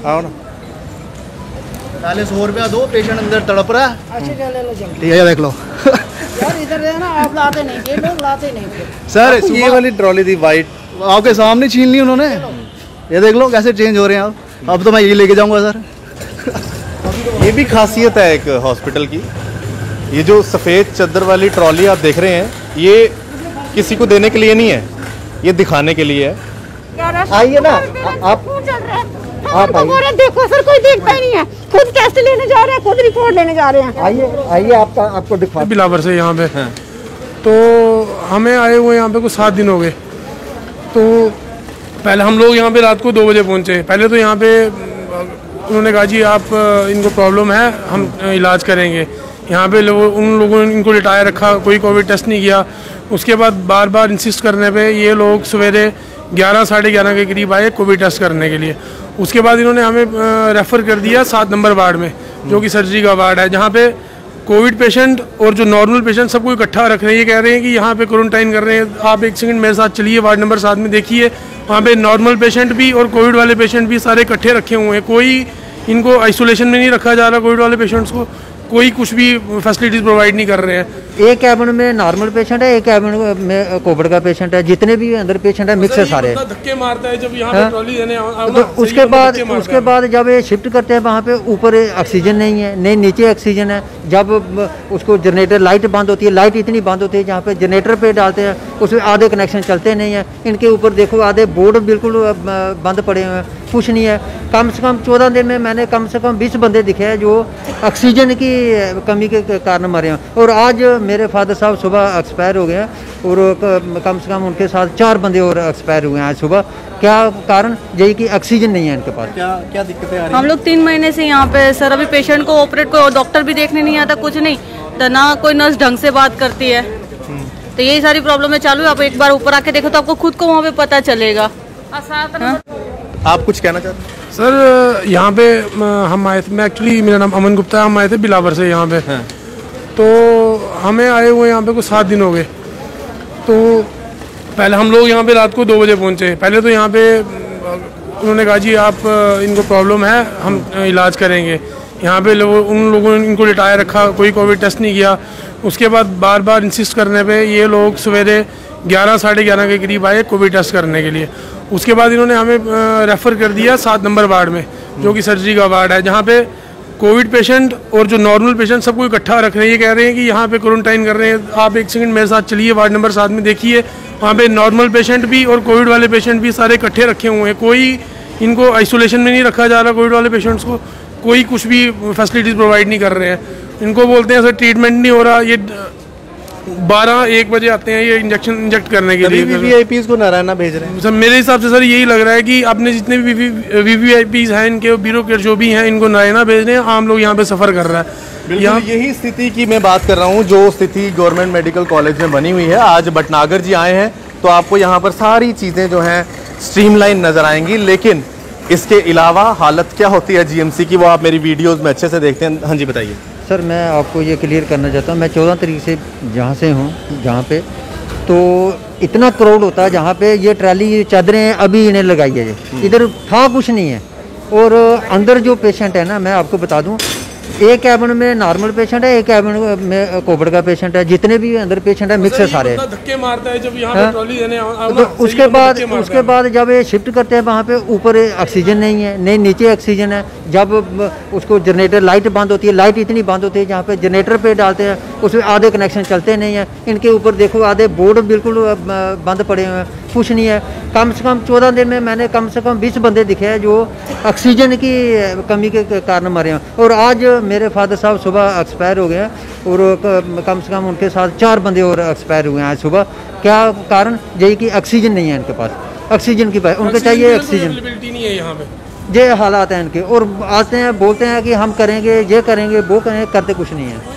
आओ ना। 100 रुपया दो, पेशेंट अंदर तड़प रहा है। ठीक है, देख लो यार इधर है ना, आप लाते नहीं, ये लोग लाते नहीं सर। ये वाली ट्रॉली थी वाइट, आपके सामने छीन ली उन्होंने। ये देख लो कैसे चेंज हो रहे हैं अब तो मैं ये लेके जाऊंगा सर। ये भी खासियत है एक हॉस्पिटल की। ये जो सफ़ेद चादर वाली ट्रॉली आप देख रहे हैं, ये किसी को देने के लिए नहीं है, ये दिखाने के लिए है। आइए ना आप आइए। देखो सर, कोई देखता ही नहीं है, खुद टेस्ट लेने जा रहे हैं, खुद रिपोर्ट लेने जा रहे हैं। आइए आपको दिखा। बिलावर से यहाँ पे तो हमें आए हुए यहाँ पे कुछ 7 दिन हो गए। तो पहले हम लोग यहाँ पे रात को 2 बजे पहुँचे। पहले तो यहाँ पे उन्होंने कहा जी आप इनको प्रॉब्लम है, हम इलाज करेंगे। यहाँ पे उन लोगों ने इनको लिटाया रखा, कोई कोविड टेस्ट नहीं किया। उसके बाद बार बार इंसिस्ट करने पे ये लोग सवेरे 11 साढ़े 11 के करीब आए कोविड टेस्ट करने के लिए। उसके बाद इन्होंने हमें रेफ़र कर दिया 7 नंबर वार्ड में, जो कि सर्जरी का वार्ड है, जहाँ पे कोविड पेशेंट और जो नॉर्मल पेशेंट सबको इकट्ठा रख रहे हैं। ये कह रहे हैं कि यहाँ पे क्वारंटाइन कर रहे हैं। आप एक सेकंड मेरे साथ चलिए, वार्ड नंबर 7 में देखिए, वहाँ पे नॉर्मल पेशेंट भी और कोविड वाले पेशेंट भी सारे इकट्ठे रखे हुए हैं। कोई इनको आइसोलेशन में नहीं रखा जा रहा। कोविड वाले पेशेंट्स को कोई कुछ भी फैसिलिटीज़ प्रोवाइड नहीं कर रहे हैं। एक कैबिन में नॉर्मल पेशेंट है, एक कैबिन में कोविड का पेशेंट है। जितने भी अंदर पेशेंट है मिक्स है सारे। धक्के मारता है जब यहाँ पे ट्रॉली देने तो उसके बाद जब ये शिफ्ट करते हैं वहाँ पे ऊपर ऑक्सीजन नहीं है, नहीं नीचे ऑक्सीजन है। जब उसको जनरेटर लाइट बंद होती है, लाइट इतनी बंद होती है जहाँ पे जनरेटर पे डालते हैं उसमें आधे कनेक्शन चलते नहीं है। इनके ऊपर देखो आधे बोर्ड बिल्कुल बंद पड़े हुए हैं, कुछ नहीं है। कम से कम 14 दिन में मैंने कम से कम 20 बंदे दिखे हैं जो ऑक्सीजन की कमी के कारण मरे हैं। और आज मेरे फादर साहब सुबह एक्सपायर हो गए हैं और कम से कम उनके साथ 4 बंदे और एक्सपायर हुए हैं आज सुबह। क्या कारण? यही कि ऑक्सीजन नहीं है इनके पास। क्या दिक्कतें आ रही हैं? हम लोग 3 महीने से यहाँ पे सर, अभी पेशेंट को ऑपरेट को डॉक्टर भी देखने नहीं आता, कुछ नहीं, तो ना कोई नर्स ढंग से बात करती है। तो यही सारी प्रॉब्लम है चालू है। आप एक बार ऊपर आके देखो तो आपको खुद को वहाँ पे पता चलेगा। आप कुछ कहना चाहते हैं? सर यहाँ पे हम आए थे, मैं एक्चुअली मेरा नाम अमन गुप्ता है, हम आए थे बिलावर से यहाँ पे। तो हमें आए हुए यहाँ पे कुछ 7 दिन हो गए। तो पहले हम लोग यहाँ पे रात को 2 बजे पहुँचे। पहले तो यहाँ पे उन्होंने कहा जी आप इनको प्रॉब्लम है, हम इलाज करेंगे। यहाँ पे उन लोगों ने इनको लिटाया रखा, कोई कोविड टेस्ट नहीं किया। उसके बाद बार बार इंसिस्ट करने पे ये लोग सवेरे 11 साढ़े 11 के करीब आए कोविड टेस्ट करने के लिए। उसके बाद इन्होंने हमें रेफ़र कर दिया 7 नंबर वार्ड में, जो कि सर्जरी का वार्ड है, जहाँ पे कोविड पेशेंट और जो नॉर्मल पेशेंट सबको इकट्ठा रख रहे हैं। ये कह रहे हैं कि यहाँ पे क्वारंटाइन कर रहे हैं। आप एक सेकंड मेरे साथ चलिए, वार्ड नंबर 7 में देखिए, वहाँ पे नॉर्मल पेशेंट भी और कोविड वाले पेशेंट भी सारे इकट्ठे रखे हुए हैं। कोई इनको आइसोलेशन में नहीं रखा जा रहा। कोविड वाले पेशेंट्स को कोई कुछ भी फैसिलिटीज़ प्रोवाइड नहीं कर रहे हैं। इनको बोलते हैं सर ट्रीटमेंट नहीं हो रहा। ये 12-1 बजे आते हैं ये इंजेक्ट करने के लिए। वीवीआईपीज़ को नारायण भेज रहे हैं सर। मेरे हिसाब से सर यही लग रहा है कि आपने जितने भी वीवीआईपीज़ हैं, इनके ब्यूरोक्रेट जो भी हैं, इनको नारायण भेज रहे हैं। आम लोग यहाँ पे सफ़र कर रहा है। बिल्कुल यही स्थिति की मैं बात कर रहा हूँ, जो स्थिति गवर्नमेंट मेडिकल कॉलेज में बनी हुई है। आज भटनागर जी आए हैं तो आपको यहाँ पर सारी चीज़ें जो हैं स्ट्रीमलाइन नज़र आएंगी, लेकिन इसके अलावा हालत क्या होती है जीएमसी की, वो आप मेरी वीडियोज़ में अच्छे से देखते हैं। हाँ जी बताइए सर। मैं आपको ये क्लियर करना चाहता हूँ, मैं 14 तारीख से जहाँ से हूँ, जहाँ पे तो इतना क्राउड होता है जहाँ पे ये ट्राली चादरें अभी इन्हें लगाई है। इधर था कुछ नहीं है। और अंदर जो पेशेंट है ना, मैं आपको बता दूँ, एक कैबिन में नॉर्मल पेशेंट है, एक कैबिन में कोविड का पेशेंट है। जितने भी अंदर पेशेंट है मिक्स है सारे। धक्के मारता है जब यहाँ पे ट्रॉली देने तो उसके बाद जब ये शिफ्ट करते हैं वहाँ पे ऊपर ऑक्सीजन नहीं है, नहीं नीचे ऑक्सीजन है। जब उसको जनरेटर लाइट बंद होती है, लाइट इतनी बंद होती है जहाँ पे जनरेटर पे डालते हैं उसमें आधे कनेक्शन चलते नहीं है। इनके ऊपर देखो आधे बोर्ड बिल्कुल बंद पड़े हुए हैं, कुछ नहीं है। कम से कम 14 दिन में मैंने कम से कम 20 बंदे दिखे हैं जो ऑक्सीजन की कमी के कारण मरे हैं। और आज मेरे फादर साहब सुबह एक्सपायर हो गए हैं और कम से कम उनके साथ 4 बंदे और एक्सपायर हुए हैं आज सुबह। क्या कारण? यही कि ऑक्सीजन नहीं है इनके पास। ऑक्सीजन की उनको चाहिए ऑक्सीजन नहीं है यहाँ पे। ये हालात हैं इनके। और आते हैं बोलते हैं कि हम करेंगे, ये करेंगे, वो करेंगे, करते कुछ नहीं है।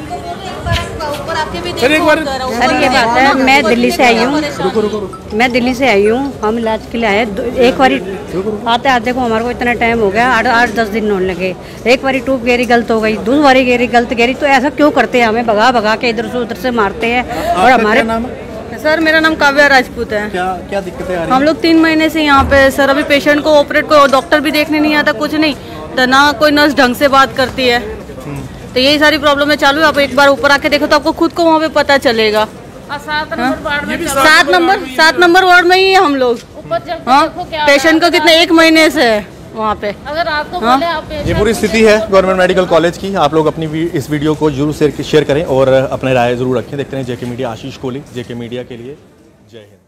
सर ये बात है, मैं दिल्ली से आई हूँ। मैं दिल्ली से आई हूँ, हम इलाज के लिए आए। एक बारी आते आते को हमारे को इतना टाइम हो गया, 8-10 दिन होने लगे। एक बारी ट्यूब गेरी गलत हो गई, दूसरी बारी गेरी गलत गेरी। तो ऐसा क्यों करते हैं? हमें भगा भगा के इधर से उधर से मारते हैं। और हमारे सर, मेरा नाम काव्या राजपूत है। क्या दिक्कतें आ रही हैं? हम लोग 3 महीने से यहाँ पे सर, अभी पेशेंट को ऑपरेट को डॉक्टर भी देखने नहीं आता, कुछ नहीं, तो ना कोई नर्स ढंग से बात करती है। तो यही सारी प्रॉब्लम है चालू है। आप एक बार ऊपर आके देखो तो आपको खुद को वहाँ पे पता चलेगा। 7 नंबर वार्ड में ही है हम लोग। हाँ, पेशेंट को कितने 1 महीने से है वहाँ पे। अगर आपको बोले आप ये पूरी स्थिति है गवर्नमेंट मेडिकल कॉलेज की। आप लोग अपनी इस वीडियो को जरूर शेयर करें और अपने राय जरूर रखें। देखते हैं JK media. Ashish Kohli, JK media के लिए, जय हिंद।